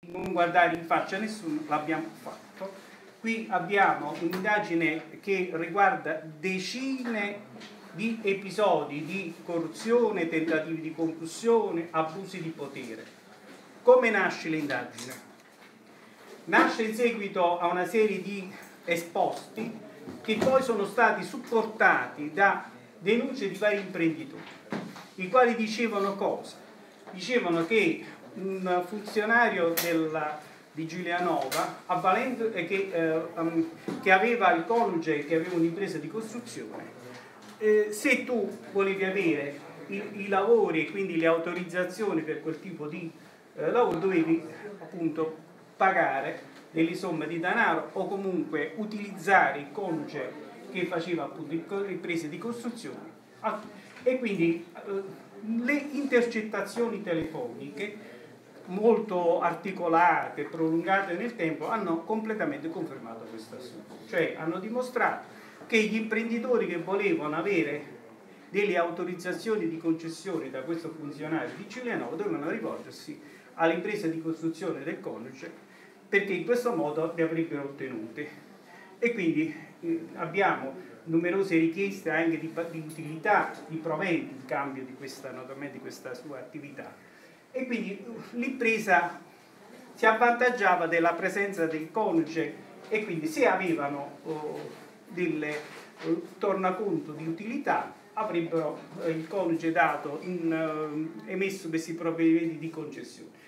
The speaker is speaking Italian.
non guardare in faccia a nessuno, l'abbiamo fatto. Qui abbiamo un'indagine che riguarda decine di episodi di corruzione, tentativi di concussione, abusi di potere. Come nasce l'indagine? Nasce in seguito a una serie di esposti che poi sono stati supportati da denunce di vari imprenditori, i quali dicevano cosa? Dicevano che un funzionario di Giulianova, che aveva il coniuge che aveva un'impresa di costruzione, se tu volevi avere i lavori e quindi le autorizzazioni per quel tipo di lavoro, dovevi appunto pagare delle somme di denaro o comunque utilizzare il coniuge che faceva appunto imprese di costruzione. E quindi le intercettazioni telefoniche molto articolate, prolungate nel tempo, hanno completamente confermato questo assunto. Cioè hanno dimostrato che gli imprenditori che volevano avere delle autorizzazioni di concessione da questo funzionario di Giulianova dovevano rivolgersi all'impresa di costruzione del coniuge, perché in questo modo le avrebbero ottenute. E quindi abbiamo numerose richieste anche di utilità, di proventi in cambio di questa sua attività. E quindi l'impresa si avvantaggiava della presenza del coniuge e quindi se avevano del tornaconto di utilità avrebbero il coniuge emesso questi provvedimenti di concessione.